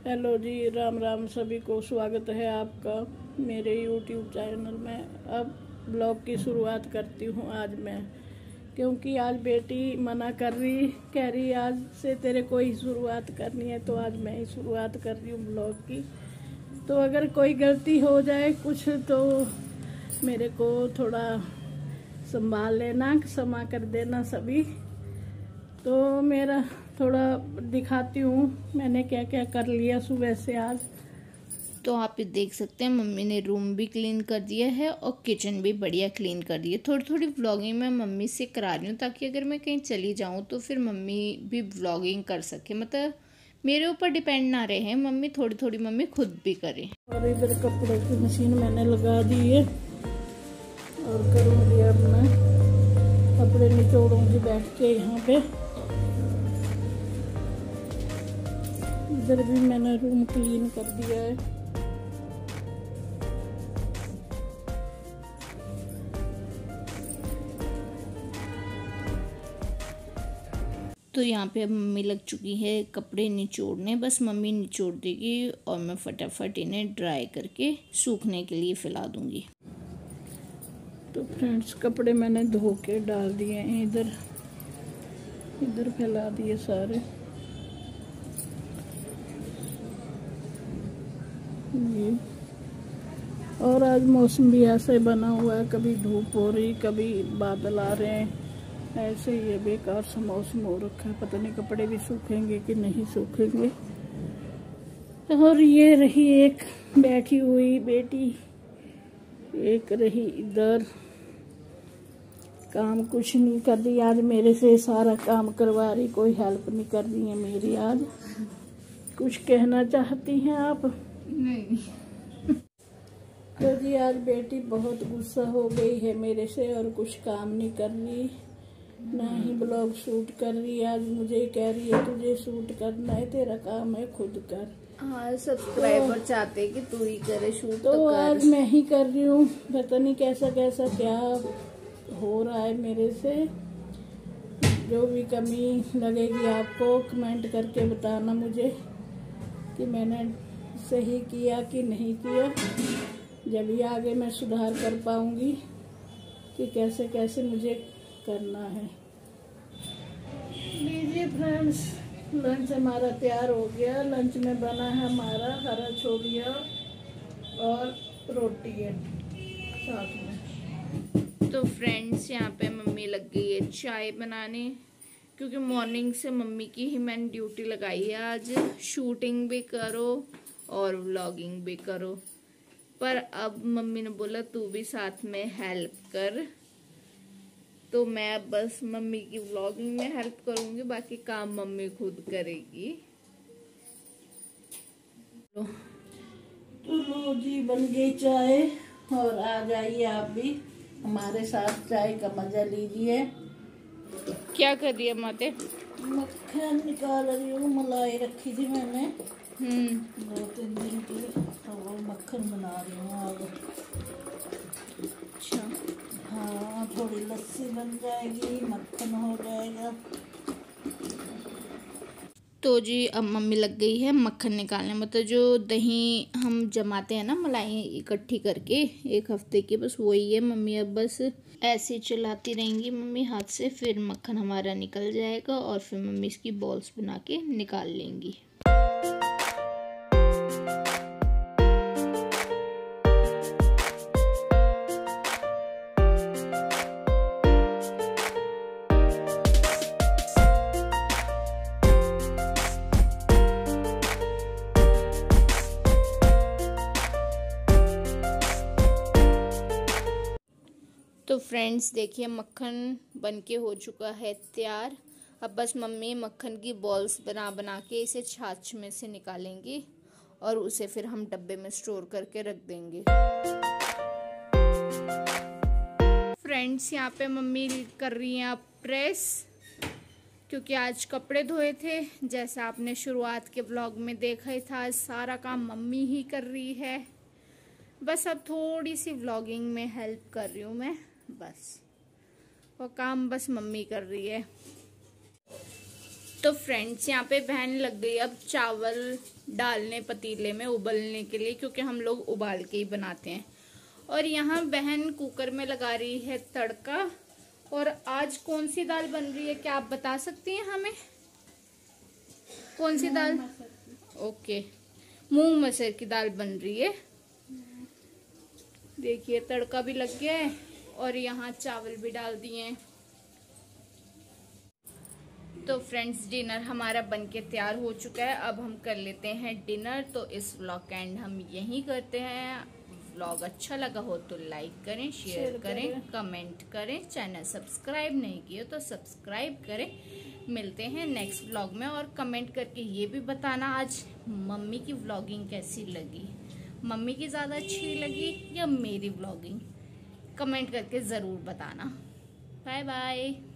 Hello जी, राम राम सभी को। स्वागत है आपका मेरे YouTube चैनल में। अब ब्लॉग की शुरुआत करती हूँ आज मैं, क्योंकि आज बेटी मना कर रही, कह रही आज से तेरे को ही शुरुआत करनी है, तो आज मैं ही शुरुआत कर रही हूँ ब्लॉग की। तो अगर कोई गलती हो जाए कुछ तो मेरे को थोड़ा संभाल लेना, क्षमा कर देना सभी। तो मेरा थोड़ा दिखाती हूँ मैंने क्या क्या कर लिया सुबह से आज। तो आप ये देख सकते हैं मम्मी ने रूम भी क्लीन कर दिया है और किचन भी बढ़िया क्लीन कर दी है। थोड़ी थोड़ी व्लॉगिंग मैं मम्मी से करा रही हूँ ताकि अगर मैं कहीं चली जाऊँ तो फिर मम्मी भी व्लॉगिंग कर सके, मतलब मेरे ऊपर डिपेंड ना रहे, मम्मी थोड़ी थोड़ी मम्मी खुद भी करें। और इधर कपड़े की मशीन मैंने लगा दी है और करूँगी अब मैं कपड़े निचोड़ूंगी बैठ के यहाँ पे। इधर भी मैंने रूम क्लीन कर दिया है। तो यहाँ पे अब मम्मी लग चुकी है कपड़े निचोड़ने, बस मम्मी निचोड़ देगी और मैं फटाफट इन्हें ड्राई करके सूखने के लिए फैला दूंगी। तो फ्रेंड्स, कपड़े मैंने धो के डाल दिए हैं, इधर इधर फैला दिए सारे। ये और आज मौसम भी ऐसे बना हुआ है, कभी धूप हो रही कभी बादल आ रहे हैं, ऐसे ही है, बेकार सा मौसम हो रखा है। पता नहीं कपड़े भी सूखेंगे कि नहीं सूखेंगे। और ये रही एक बैठी हुई बेटी, एक रही इधर, काम कुछ नहीं कर रही आज मेरे से, सारा काम करवा रही, कोई हेल्प नहीं कर रही है मेरी आज। कुछ कहना चाहती हैं आप? नहीं। तो जी आज बेटी बहुत गुस्सा हो गई है मेरे से और कुछ काम नहीं कर रही, ना ही ब्लॉग शूट कर रही। आज मुझे कह रही है तुझे शूट करना है, तेरा काम है खुद कर। हाँ, सब्सक्राइबर चाहते हैं कि तू ही करे शूट, तो आज मैं ही कर रही हूँ। पता नहीं कैसा कैसा क्या हो रहा है मेरे से। जो भी कमी लगेगी आपको कमेंट करके बताना मुझे कि मैंने सही किया कि नहीं किया, जब ये आगे मैं सुधार कर पाऊंगी कि कैसे कैसे मुझे करना है। लीजिए फ्रेंड्स, लंच हमारा तैयार हो गया। लंच में बना है हमारा हरा छोलिया और रोटी है साथ में। तो फ्रेंड्स यहाँ पे मम्मी लग गई है चाय बनाने, क्योंकि मॉर्निंग से मम्मी की ही मैंने ड्यूटी लगाई है आज, शूटिंग भी करो और व्लॉगिंग भी करो। पर अब मम्मी ने बोला तू भी साथ में हेल्प कर, तो मैं अब बस मम्मी की व्लॉगिंग में हेल्प करूंगी, बाकी काम मम्मी खुद करेगी। तो लो जी, बन गई चाय और आ जाइए आप भी हमारे साथ, चाय का मजा लीजिए। क्या कर रही है माते? मक्खन निकाल रही हूँ, मलाई रखी थी मैंने 2-3 दिन की, तो वो मक्खन बना रही हूँ आज। अच्छा, हाँ, थोड़ी लस्सी बन जाएगी, मक्खन हो जाएगा। तो जी अब मम्मी लग गई है मक्खन निकालने, मतलब जो दही हम जमाते हैं ना मलाई इकट्ठी करके 1 हफ्ते की, बस वही है। मम्मी अब बस ऐसे चलाती रहेंगी मम्मी हाथ से, फिर मक्खन हमारा निकल जाएगा और फिर मम्मी इसकी बॉल्स बना के निकाल लेंगी। तो फ्रेंड्स देखिए मक्खन बनके हो चुका है तैयार। अब बस मम्मी मक्खन की बॉल्स बना बना के इसे छाछ में से निकालेंगी और उसे फिर हम डब्बे में स्टोर करके रख देंगे। फ्रेंड्स यहाँ पे मम्मी कर रही हैं अब प्रेस, क्योंकि आज कपड़े धोए थे, जैसा आपने शुरुआत के ब्लॉग में देखा ही था। सारा काम मम्मी ही कर रही है, बस अब थोड़ी सी व्लॉगिंग में हेल्प कर रही हूँ मैं, बस वो काम बस मम्मी कर रही है। तो फ्रेंड्स यहाँ पे बहन लग गई अब चावल डालने पतीले में उबलने के लिए, क्योंकि हम लोग उबाल के ही बनाते हैं। और यहाँ बहन कुकर में लगा रही है तड़का। और आज कौन सी दाल बन रही है, क्या आप बता सकती हैं हमें? कौन सी दाल? ओके, मूंग मसर की दाल बन रही है। देखिए तड़का भी लग गया है और यहाँ चावल भी डाल दिए हैं। तो फ्रेंड्स डिनर हमारा बनके तैयार हो चुका है। अब हम कर लेते हैं डिनर। तो इस व्लॉग का एंड हम यहीं करते हैं। व्लॉग अच्छा लगा हो तो लाइक करें, शेयर करें, कमेंट करें। चैनल सब्सक्राइब नहीं किया तो सब्सक्राइब करें। मिलते हैं नेक्स्ट व्लॉग में। और कमेंट करके ये भी बताना आज मम्मी की व्लॉगिंग कैसी लगी, मम्मी की ज़्यादा अच्छी लगी या मेरी व्लॉगिंग, कमेंट करके ज़रूर बताना। Bye bye.